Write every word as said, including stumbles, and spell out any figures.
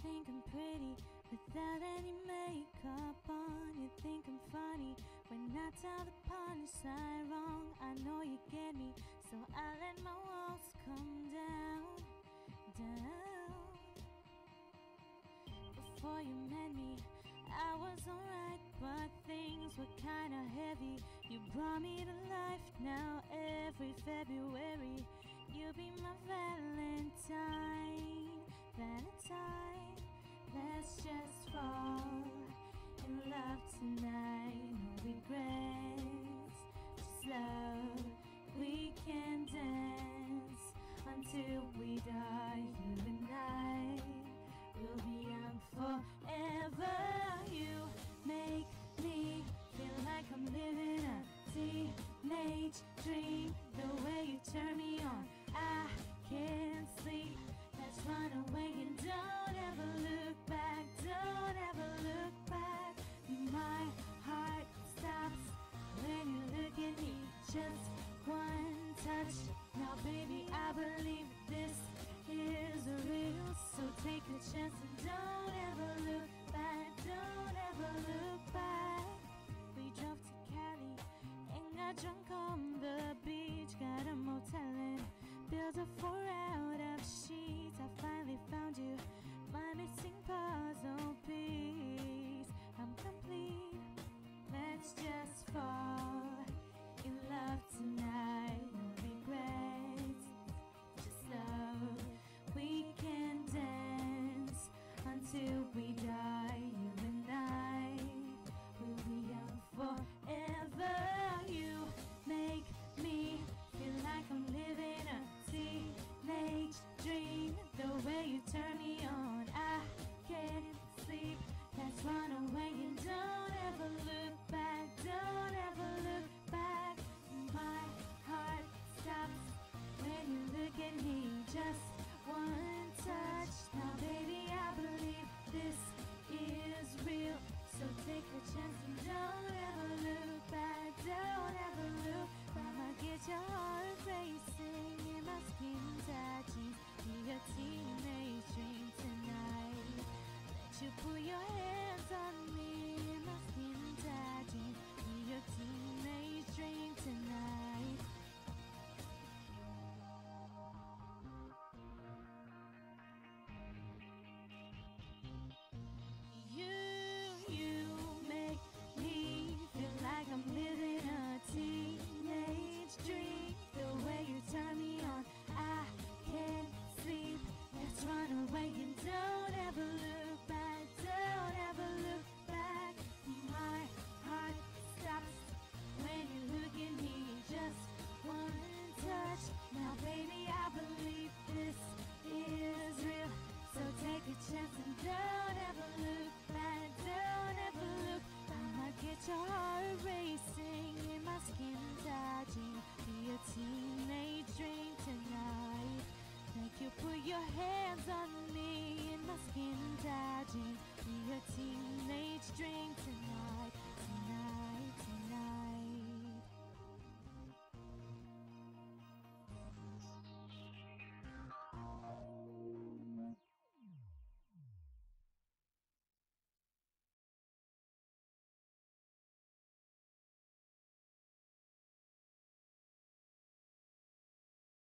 think I'm pretty without any makeup on. You think I'm funny when I tell the punchline wrong. I know you get me, so I let my walls come down, down. Before you met me, I was alright, but things were kinda heavy. You brought me to life. Now every February you'll be my Valentine, Valentine. Let's just fall in love tonight. No regrets, just love. We can dance until we die. You and I will be young forever. You make me feel like I'm living a teenage dream. The way you turn me on, I can't sleep. Let's run away and don't ever look back. Don't ever look back. My heart stops when you look at me. Just one touch. Now baby, I believe this is real. So take a chance and don't ever look back. Don't ever look back. We drove to Cali and got drunk on the beach. Got a motel and built a four out of sheets. I finally found you, my missing puzzle piece. I'm complete. Let's just fall in love tonight. No regrets, just love. We can dance until we die. You and I will be young forever. You make me feel like I'm living a teenage dream. The way you turn me on, I can't sleep. Let's run away and don't ever look back. Don't ever look back. My heart stops when you look at me. Just one touch. Now baby, I believe this is real. So take a chance and don't ever look back. Don't ever look back. I'ma get your heart racing in my skin tight jeans. Be a teenage dream tonight. Let you put your hands on me in my skin tight jeans. Be a teenage dream tonight. Like I'm living a teenage dream. The way you turn me on, I can't sleep. Let's run away and don't ever look back. Don't ever look back. My heart stops when you look at me. Just one touch. Now baby, I believe this is real. So take a chance and don't ever look back. Don't ever look back. I get your heart racing in my skin tight jeans. Be a teenage dream tonight. Make you put your hands on me in my skin tight jeans.